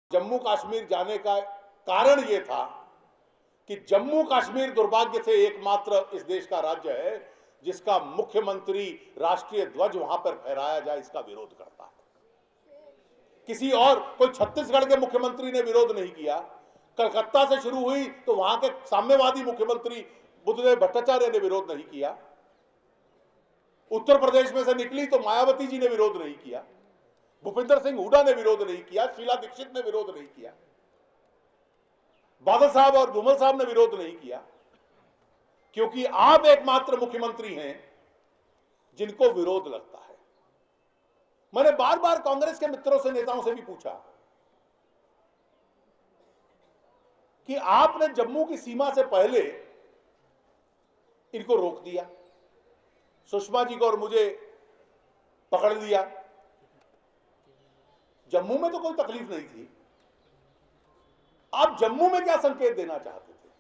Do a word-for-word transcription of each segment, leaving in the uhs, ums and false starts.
जम्मू कश्मीर जाने का कारण यह था कि जम्मू कश्मीर दुर्भाग्य से एकमात्र इस देश का राज्य है जिसका मुख्यमंत्री राष्ट्रीय ध्वज वहां पर फहराया जाए इसका विरोध करता है। किसी और कोई छत्तीसगढ़ के मुख्यमंत्री ने विरोध नहीं किया। कलकत्ता से शुरू हुई तो वहां के साम्यवादी मुख्यमंत्री बुद्धदेव भट्टाचार्य ने विरोध नहीं किया। उत्तर प्रदेश में से निकली तो मायावती जी ने विरोध नहीं किया, भूपिंदर सिंह हुड्डा ने विरोध नहीं किया, शीला दीक्षित ने विरोध नहीं किया, बादल साहब और धूमल साहब ने विरोध नहीं किया, क्योंकि आप एकमात्र मुख्यमंत्री हैं जिनको विरोध लगता है। मैंने बार बार कांग्रेस के मित्रों से, नेताओं से भी पूछा कि आपने जम्मू की सीमा से पहले इनको रोक दिया, सुषमा जी को और मुझे पकड़ लिया। जम्मू में तो कोई तकलीफ नहीं थी, आप जम्मू में क्या संकेत देना चाहते थे?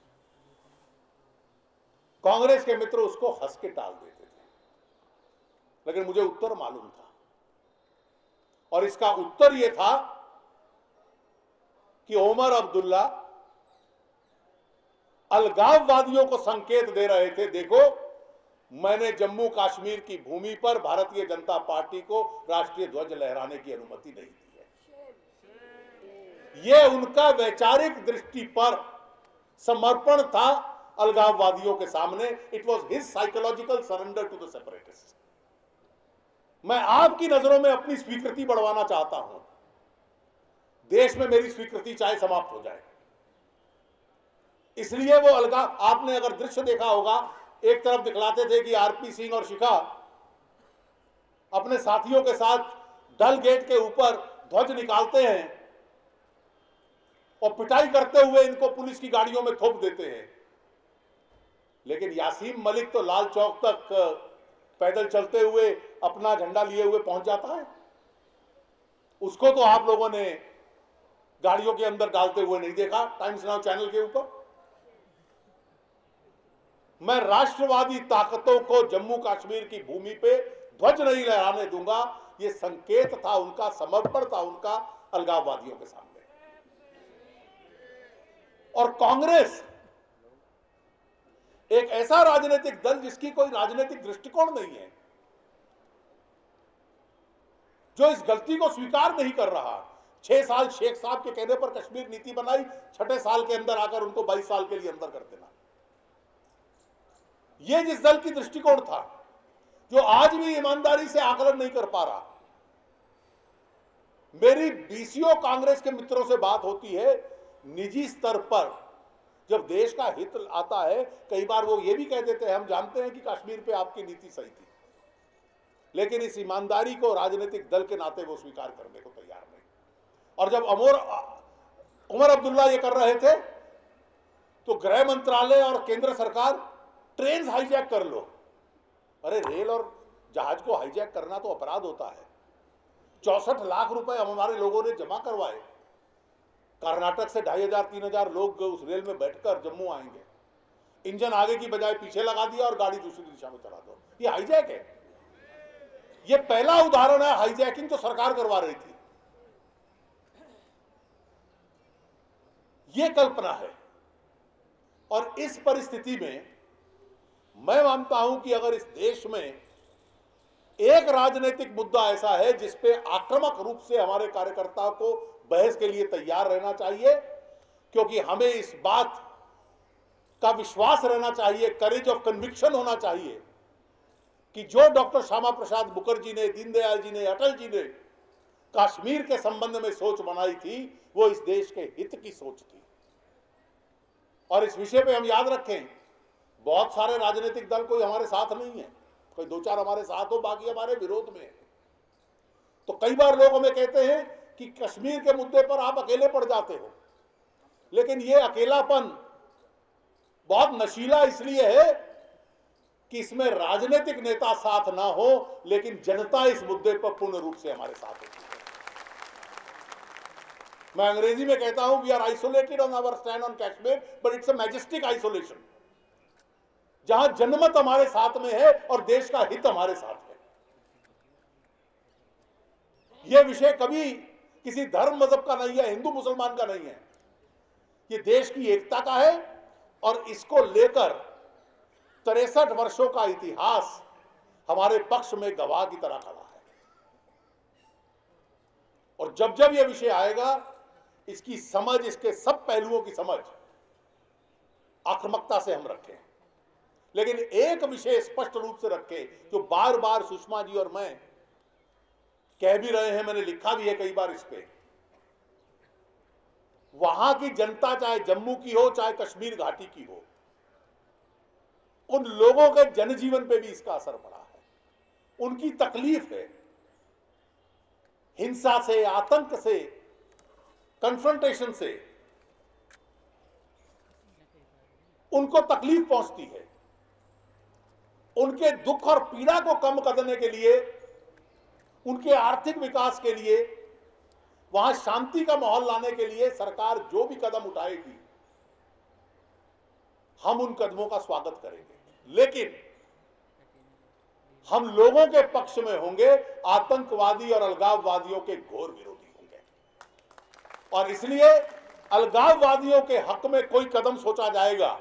कांग्रेस के मित्र उसको हंस के टाल देते थे, लेकिन मुझे उत्तर मालूम था और इसका उत्तर यह था कि ओमर अब्दुल्ला अलगाववादियों को संकेत दे रहे थे, देखो मैंने जम्मू कश्मीर की भूमि पर भारतीय जनता पार्टी को राष्ट्रीय ध्वज लहराने की अनुमति नहीं दी है। यह उनका वैचारिक दृष्टि पर समर्पण था अलगाववादियों के सामने। It was his psychological surrender to the separatist. मैं आपकी नजरों में अपनी स्वीकृति बढ़वाना चाहता हूं, देश में मेरी स्वीकृति चाहे समाप्त हो जाए। इसलिए वो अलगा, आपने अगर दृश्य देखा होगा, एक तरफ दिखलाते थे कि आरपी सिंह और शिखा अपने साथियों के साथ डल गेट के ऊपर ध्वज निकालते हैं और पिटाई करते हुए इनको पुलिस की गाड़ियों में थोप देते हैं, लेकिन यासीन मलिक तो लाल चौक तक पैदल चलते हुए अपना झंडा लिए हुए पहुंच जाता है। उसको तो आप लोगों ने गाड़ियों के अंदर डालते हुए नहीं देखा टाइम्स नाउ चैनल के ऊपर। मैं राष्ट्रवादी ताकतों को जम्मू कश्मीर की भूमि पे ध्वज नहीं लहराने दूंगा, यह संकेत था उनका, समर्पण था उनका अलगाववादियों के सामने। और कांग्रेस एक ऐसा राजनीतिक दल जिसकी कोई राजनीतिक दृष्टिकोण नहीं है, जो इस गलती को स्वीकार नहीं कर रहा। छह साल शेख साहब के कहने पर कश्मीर नीति बनाई, छठे साल के अंदर आकर उनको बाईस साल के लिए अंदर कर देना, यह जिस दल की दृष्टिकोण था, जो आज भी ईमानदारी से आकलन नहीं कर पा रहा। मेरी बीसीओ कांग्रेस के मित्रों से बात होती है निजी स्तर पर, जब देश का हित आता है, कई बार वो ये भी कह देते हैं हम जानते हैं कि कश्मीर पे आपकी नीति सही थी, लेकिन इस ईमानदारी को राजनीतिक दल के नाते वो स्वीकार करने को तैयार नहीं। और जब अमोर उमर अब्दुल्ला ये कर रहे थे तो गृह मंत्रालय और केंद्र सरकार ट्रेन हाईजैक कर लो। अरे रेल और जहाज को हाईजैक करना तो अपराध होता है। चौसठ लाख रुपए हमारे लोगों ने जमा करवाए। कर्नाटक से ढाई हजार तीन हजार लोग उस रेल में बैठकर जम्मू आएंगे, इंजन आगे की बजाय पीछे लगा दिया और गाड़ी दूसरी दिशा में चला दो, ये हाईजैक है। ये पहला उदाहरण है हाईजैकिंग जो सरकार करवा रही थी। ये कल्पना है। और इस परिस्थिति में मैं मानता हूं कि अगर इस देश में एक राजनीतिक मुद्दा ऐसा है जिस पे आक्रामक रूप से हमारे कार्यकर्ताओं को बहस के लिए तैयार रहना चाहिए, क्योंकि हमें इस बात का विश्वास रहना चाहिए, करेज ऑफ कन्विक्शन होना चाहिए कि जो डॉक्टर श्यामा प्रसाद मुखर्जी ने, दीनदयाल जी ने, अटल जी ने कश्मीर के संबंध में सोच बनाई थी, वो इस देश के हित की सोच थी। और इस विषय पे हम याद रखें, बहुत सारे राजनीतिक दल कोई हमारे साथ नहीं है, कोई दो चार हमारे साथ हो, बाकी हमारे विरोध में है। तो कई बार लोग हमें कहते हैं कि कश्मीर के मुद्दे पर आप अकेले पड़ जाते हो, लेकिन यह अकेलापन बहुत नशीला इसलिए है कि इसमें राजनीतिक नेता साथ ना हो, लेकिन जनता इस मुद्दे पर पूर्ण रूप से हमारे साथ होती है। मैं अंग्रेजी में कहता हूं we are isolated on our stand on Kashmir, but it's a majestic isolation, जहां जनमत हमारे साथ में है और देश का हित हमारे साथ है। यह विषय कभी किसी धर्म मजहब का नहीं है, हिंदू मुसलमान का नहीं है, ये देश की एकता का है। और इसको लेकर तिरसठ वर्षों का इतिहास हमारे पक्ष में गवाह की तरह खड़ा है। और जब जब यह विषय आएगा, इसकी समझ, इसके सब पहलुओं की समझ आक्रामकता से हम रखें, लेकिन एक विषय स्पष्ट रूप से रखें, जो बार बार सुषमा जी और मैं कह भी रहे हैं, मैंने लिखा भी है कई बार इस पे, वहां की जनता, चाहे जम्मू की हो चाहे कश्मीर घाटी की हो, उन लोगों के जनजीवन पे भी इसका असर पड़ा है। उनकी तकलीफ है, हिंसा से, आतंक से, कन्फ्रंटेशन से उनको तकलीफ पहुंचती है। उनके दुख और पीड़ा को कम करने के लिए, उनके आर्थिक विकास के लिए, वहां शांति का माहौल लाने के लिए सरकार जो भी कदम उठाएगी, हम उन कदमों का स्वागत करेंगे, लेकिन हम लोगों के पक्ष में होंगे, आतंकवादी और अलगाववादियों के घोर विरोधी होंगे। और इसलिए अलगाववादियों के हक में कोई कदम सोचा जाएगा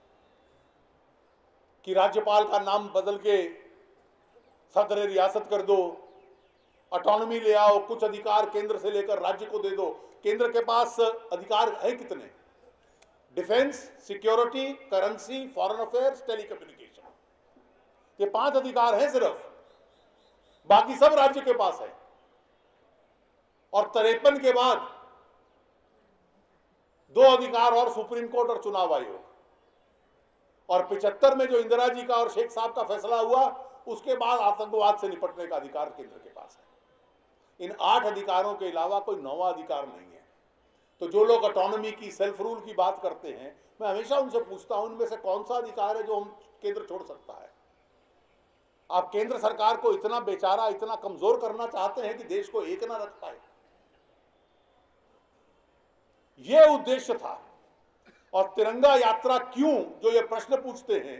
कि राज्यपाल का नाम बदल के सदर रियासत कर दो, ऑटोनॉमी ले आओ, कुछ अधिकार केंद्र से लेकर राज्य को दे दो। केंद्र के पास अधिकार है कितने? Defence, security, currency, foreign affairs, telecommunication, ये पांच अधिकार हैं सिर्फ, बाकी सब राज्य के पास है। और तिरपन के बाद दो अधिकार और सुप्रीम कोर्ट और चुनाव आयोग, और पिछहत्तर में जो इंदिरा जी का और शेख साहब का फैसला हुआ, उसके बाद आतंकवाद से निपटने का अधिकार केंद्र के पास है। इन आठ अधिकारों के अलावा कोई नौवां अधिकार नहीं है। तो जो लोग ऑटोनॉमी की, सेल्फ रूल की बात करते हैं, मैं हमेशा उनसे पूछता हूं, उनमें से कौन सा अधिकार है जो हम केंद्र छोड़ सकता है? आप केंद्र सरकार को इतना बेचारा, इतना कमजोर करना चाहते हैं कि देश को एक ना रख पाए? यह उद्देश्य था। और तिरंगा यात्रा क्यों, जो ये प्रश्न पूछते हैं,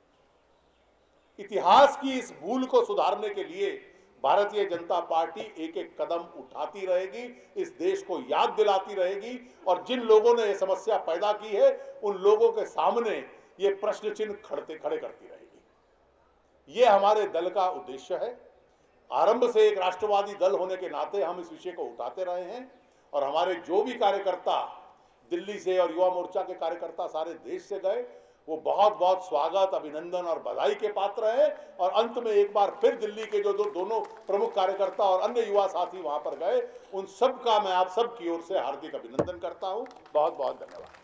इतिहास की इस भूल को सुधारने के लिए भारतीय जनता पार्टी एक एक कदम उठाती रहेगी, इस देश को याद दिलाती रहेगी, और जिन लोगों ने यह समस्या पैदा की है, उन लोगों के सामने ये प्रश्न चिन्ह खड़े खड़े करती रहेगी। ये हमारे दल का उद्देश्य है। आरंभ से एक राष्ट्रवादी दल होने के नाते हम इस विषय को उठाते रहे हैं, और हमारे जो भी कार्यकर्ता दिल्ली से और युवा मोर्चा के कार्यकर्ता सारे देश से गए, वो बहुत बहुत स्वागत, अभिनंदन और बधाई के पात्र है। और अंत में एक बार फिर दिल्ली के जो दो दोनों प्रमुख कार्यकर्ता और अन्य युवा साथी वहां पर गए, उन सब का मैं आप सब की ओर से हार्दिक अभिनंदन करता हूं। बहुत बहुत धन्यवाद।